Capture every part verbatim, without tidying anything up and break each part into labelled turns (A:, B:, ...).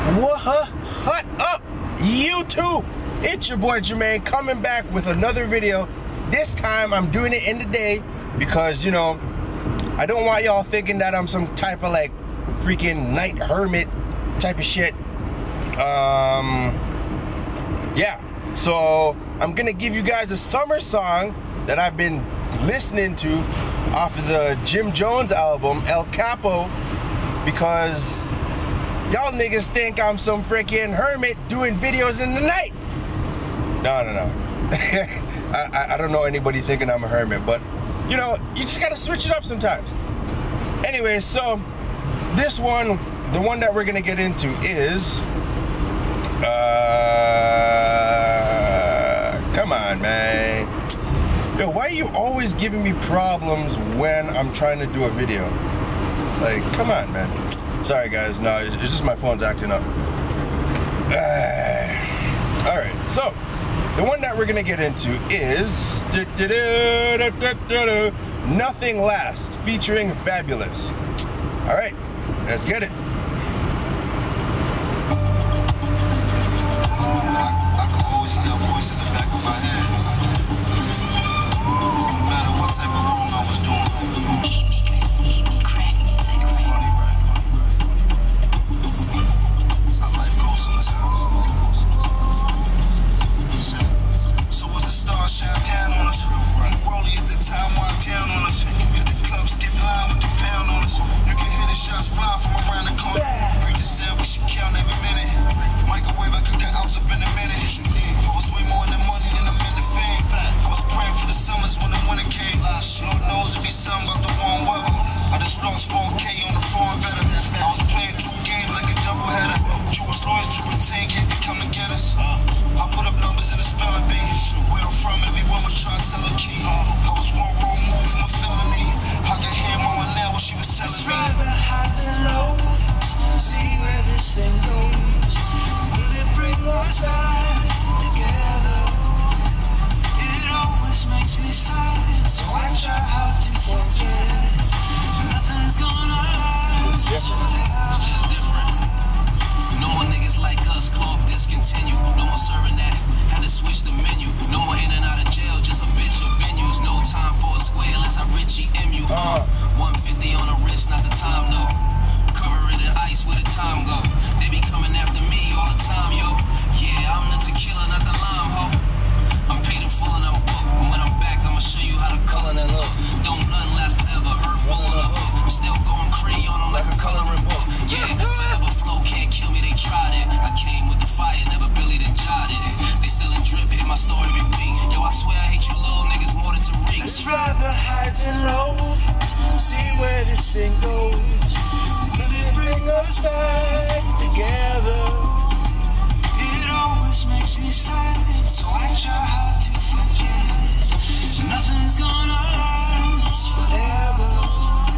A: What up, YouTube? It's your boy Jermaine coming back with another video. This time I'm doing it in the day because, you know, I don't want y'all thinking that I'm some type of like freaking night hermit type of shit. Um, yeah. So I'm gonna give you guys a summer song that I've been listening to off of the Jim Jones album, El Capo, because y'all niggas think I'm some freaking hermit doing videos in the night. No, no, no. I, I, I don't know anybody thinking I'm a hermit, but you know, you just gotta switch it up sometimes. Anyway, so this one, the one that we're gonna get into is, uh, come on, man. Yo, why are you always giving me problems when I'm trying to do a video? Like, come on, man. Sorry guys, no, it's just my phone's acting up. Uh, Alright, so the one that we're gonna get into is Nothing Lasts, featuring Fabolous. Alright, let's get it.
B: I can always hear a voice in the back of my head. No matter what type of wrong I was doing.
C: Thing goes, will it bring us back together? It always makes me sad, so I try hard to forget. Nothing's gonna last forever.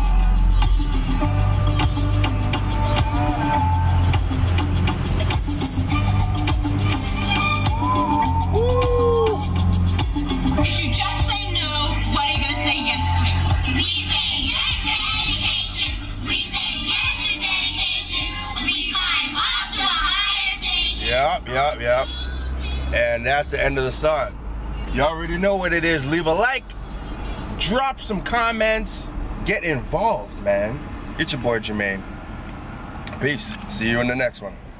A: Woo!
D: If you just say no, what are you gonna say yes to? We say yes to education. We say yes to dedication. We climb up to a higher station.
A: Yep, yep, yep. And that's the end of the song. You already know what it is. Leave a like, drop some comments, get involved, man. It's your boy Jermaine. Peace. See you in the next one.